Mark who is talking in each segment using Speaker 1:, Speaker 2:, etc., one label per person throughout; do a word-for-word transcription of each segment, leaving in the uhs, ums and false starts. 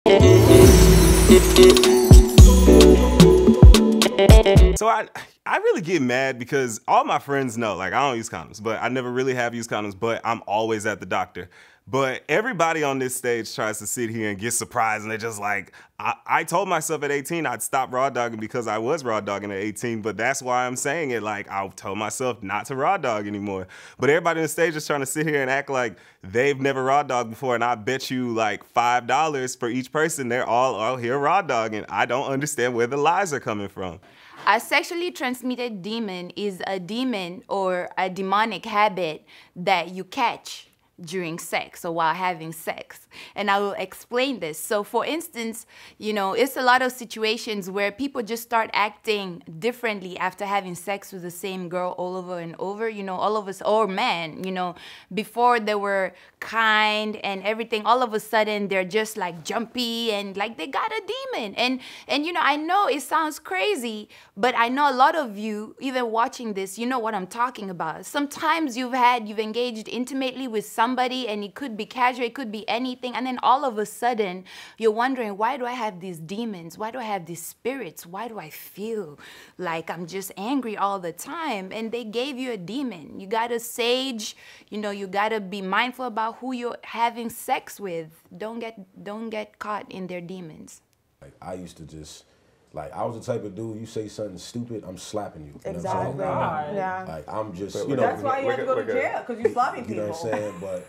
Speaker 1: So I, I really get mad because all my friends know, like, I don't use condoms, but I never really have used condoms, but I'm always at the doctor. But everybody on this stage tries to sit here and get surprised, and they're just like, I, I told myself at eighteen I'd stop raw dogging because I was raw dogging at eighteen, but that's why I'm saying it. Like, I told myself not to raw dog anymore. But everybody on the stage is trying to sit here and act like they've never raw dogged before, and I bet you like five dollars for each person, they're all out here raw dogging. I don't understand where the lies are coming from.
Speaker 2: A sexually transmitted demon is a demon or a demonic habit that you catch during sex or while having sex. And I will explain this. So for instance, you know, it's a lot of situations where people just start acting differently after having sex with the same girl all over and over, you know, all of us, or men, you know, before they were kind and everything, all of a sudden they're just like jumpy and like they got a demon. And, and you know, I know it sounds crazy, but I know a lot of you, even watching this, you know what I'm talking about. Sometimes you've had, you've engaged intimately with somebody Somebody, and it could be casual, it could be anything, and then all of a sudden you're wondering, why do I have these demons? Why do I have these spirits? Why do I feel like I'm just angry all the time? And they gave you a demon. You gotta sage, you know, you gotta be mindful about who you're having sex with. Don't get don't get caught in their demons.
Speaker 3: Like, I used to just, like, I was the type of dude, you say something stupid, I'm slapping you. You
Speaker 4: Exactly.
Speaker 3: know what I'm saying?
Speaker 4: Yeah.
Speaker 3: Like, I'm just,
Speaker 5: But
Speaker 3: you know.
Speaker 4: That's why you had to go to jail, because you're slapping people.
Speaker 3: You know what I'm saying? But.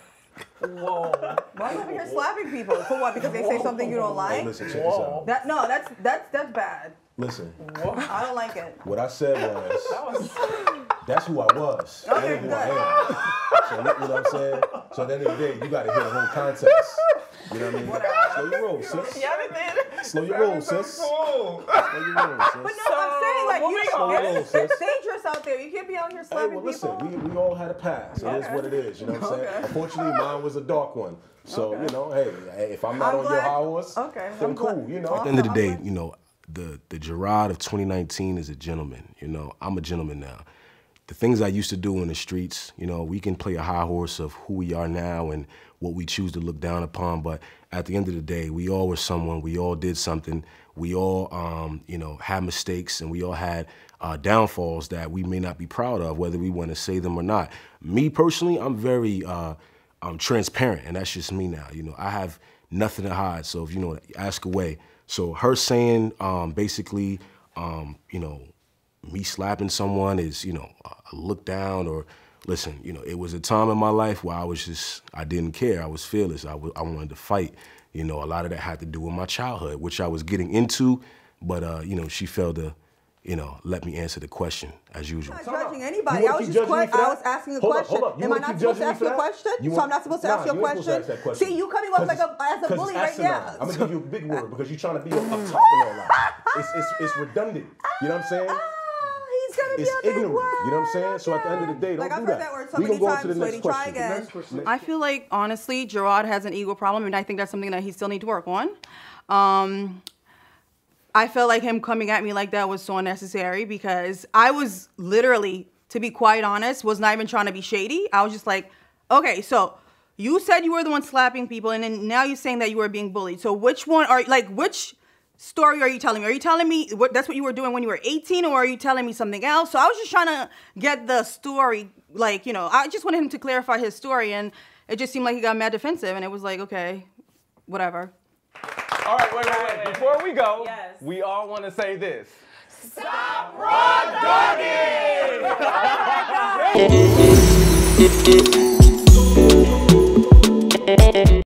Speaker 4: Whoa. Why are you over here slapping people? For what? Because they say something you don't like?
Speaker 3: Hey, listen, check this out.
Speaker 4: That, no, that's, that's, that's bad.
Speaker 3: Listen.
Speaker 4: I don't like it.
Speaker 3: What I said was, that's who I was.
Speaker 4: Okay,
Speaker 3: That ain't who
Speaker 4: good.
Speaker 3: I am. So, you know what I'm saying? So at the end of the day, you got to hear the whole context. You know what I mean?
Speaker 4: Whatever.
Speaker 3: Slow your roll, sis.
Speaker 5: Yeah, man.
Speaker 3: Slow your roll, sis.
Speaker 5: Cool.
Speaker 3: Slow your roll, sis.
Speaker 4: But no, I'm saying, like, you
Speaker 3: Slow your roll,
Speaker 4: it's,
Speaker 3: sis.
Speaker 4: it's dangerous out there. You can't be out here
Speaker 3: Hey,
Speaker 4: slapping
Speaker 3: well, listen,
Speaker 4: people.
Speaker 3: we, we all had a past. It is
Speaker 4: Okay.
Speaker 3: what it is, you know what I'm saying?
Speaker 4: Okay.
Speaker 3: Unfortunately, mine was a dark one. So,
Speaker 4: Okay.
Speaker 3: you know, hey, hey, if I'm not
Speaker 4: I'm
Speaker 3: on your
Speaker 4: glad-
Speaker 3: high horse,
Speaker 4: Okay,
Speaker 3: then
Speaker 4: I'm
Speaker 3: cool,
Speaker 4: glad-
Speaker 3: you know?
Speaker 4: At the end of the day,
Speaker 3: you know, the, the Gerard of twenty nineteen is a gentleman, you know? I'm a gentleman now. The things I used to do in the streets, you know, we can play a high horse of who we are now and what we choose to look down upon, but at the end of the day, we all were someone, we all did something, we all, um, you know, had mistakes, and we all had uh, downfalls that we may not be proud of, whether we want to say them or not. Me personally, I'm very uh, I'm transparent, and that's just me now. You know, I have nothing to hide, so if you know, ask away. So her saying, um, basically, um, you know, me slapping someone is, you know, a look down, or listen, you know, it was a time in my life where I was just, I didn't care. I was fearless. I, I wanted to fight. You know, a lot of that had to do with my childhood, which I was getting into, but, uh, you know, she failed to, you know, let me answer the question as usual.
Speaker 4: I'm not judging anybody.
Speaker 3: You
Speaker 4: I
Speaker 3: wanna
Speaker 4: was
Speaker 3: keep
Speaker 4: just
Speaker 3: judging me
Speaker 4: que-
Speaker 3: for
Speaker 4: I
Speaker 3: that?
Speaker 4: was asking the
Speaker 3: Hold up,
Speaker 4: question.
Speaker 3: hold up. You
Speaker 4: Am I
Speaker 3: wanna
Speaker 4: not
Speaker 3: keep
Speaker 4: supposed to
Speaker 3: judging me
Speaker 4: ask
Speaker 3: for
Speaker 4: you a
Speaker 3: that?
Speaker 4: question?
Speaker 3: You
Speaker 4: So
Speaker 3: want-
Speaker 4: I'm not supposed to
Speaker 3: Nah,
Speaker 4: ask you a
Speaker 3: you ain't supposed to
Speaker 4: question?
Speaker 3: ask that question.
Speaker 4: See, you coming off
Speaker 3: Cause
Speaker 4: like a, as a
Speaker 3: Cause
Speaker 4: bully
Speaker 3: it's
Speaker 4: right
Speaker 3: asinine.
Speaker 4: now.
Speaker 3: I'm gonna give you a big word because you're trying to be up top and all that. It's, it's, it's redundant. You know what I'm saying?
Speaker 4: Ah, he's gonna be
Speaker 3: It's
Speaker 4: a big
Speaker 3: ignorant.
Speaker 4: word.
Speaker 3: You know what I'm saying? So at the end of the day, don't
Speaker 4: Like,
Speaker 3: do
Speaker 4: I've
Speaker 3: that.
Speaker 4: heard that word so
Speaker 3: We
Speaker 4: many
Speaker 3: gonna go on
Speaker 4: times,
Speaker 3: to the next
Speaker 4: sweetie. Try
Speaker 3: question.
Speaker 4: again.
Speaker 6: I feel like, honestly, Gerard has an ego problem, and I think that's something that he still needs to work on. Um, I felt like him coming at me like that was so unnecessary because I was literally, to be quite honest, was not even trying to be shady. I was just like, okay, so you said you were the one slapping people, and then now you're saying that you were being bullied. So which one are, like, which story are you telling me? Are you telling me what that's what you were doing when you were eighteen, or are you telling me something else? So I was just trying to get the story, like, you know, I just wanted him to clarify his story, and it just seemed like he got mad defensive, and it was like, okay, whatever.
Speaker 5: All right, wait, wait, wait. Before we go,
Speaker 4: Yes.
Speaker 5: we all want to say this.
Speaker 4: Stop
Speaker 5: Raw dogging!